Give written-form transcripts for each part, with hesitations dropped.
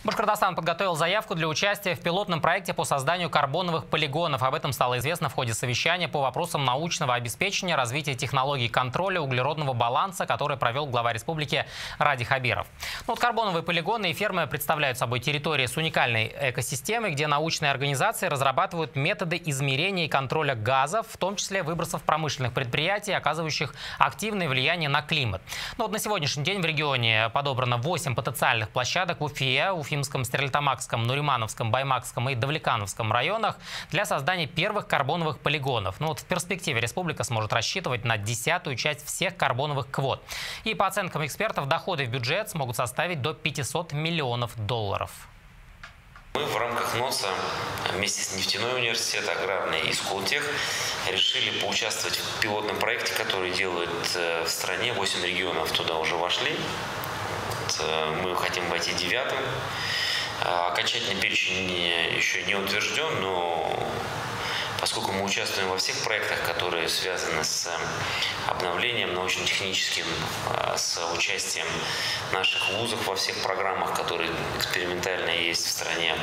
Башкортостан подготовил заявку для участия в пилотном проекте по созданию карбоновых полигонов. Об этом стало известно в ходе совещания по вопросам научного обеспечения развития технологий контроля углеродного баланса, который провел глава республики Ради Хабиров. Карбоновые полигоны и фермы представляют собой территории с уникальной экосистемой, где научные организации разрабатывают методы измерения и контроля газов, в том числе выбросов промышленных предприятий, оказывающих активное влияние на климат. На сегодняшний день в регионе подобрано 8 потенциальных площадок в Уфе, Уфимском, Стерлитамакском, Нуримановском, Баймакском и Давлекановском районах для создания первых карбоновых полигонов. В перспективе республика сможет рассчитывать на 10-ю часть всех карбоновых квот. И по оценкам экспертов, доходы в бюджет смогут составить до $500 миллионов. Мы в рамках НОСа вместе с нефтяной университет, аграрный и Сколтех решили поучаствовать в пилотном проекте, который делают в стране. 8 регионов туда уже вошли. Мы хотим войти 9-м. Окончательный перечень еще не утвержден, но поскольку мы участвуем во всех проектах, которые связаны с обновлением научно-техническим, с участием наших вузов во всех программах, которые экспериментально есть в стране.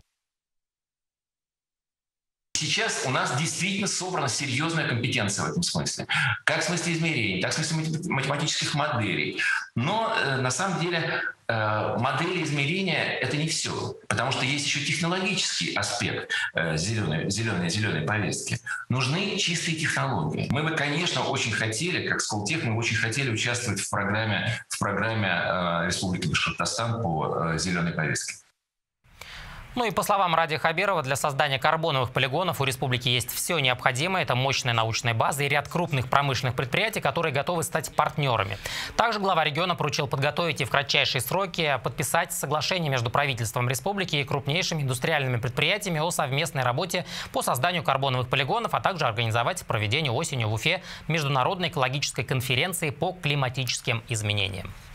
Сейчас у нас действительно собрана серьезная компетенция в этом смысле. Как в смысле измерений, так в смысле математических моделей. Но на самом деле модели измерения – это не все. Потому что есть еще технологический аспект зеленой повестки. Нужны чистые технологии. Мы бы, конечно, очень хотели, как Сколтех, мы очень хотели участвовать в программе Республики Башкортостан по зеленой повестке. И по словам Ради Хабирова, для создания карбоновых полигонов у республики есть все необходимое. Это мощная научная база и ряд крупных промышленных предприятий, которые готовы стать партнерами. Также глава региона поручил подготовить и в кратчайшие сроки подписать соглашение между правительством республики и крупнейшими индустриальными предприятиями о совместной работе по созданию карбоновых полигонов, а также организовать проведение осенью в Уфе международной экологической конференции по климатическим изменениям.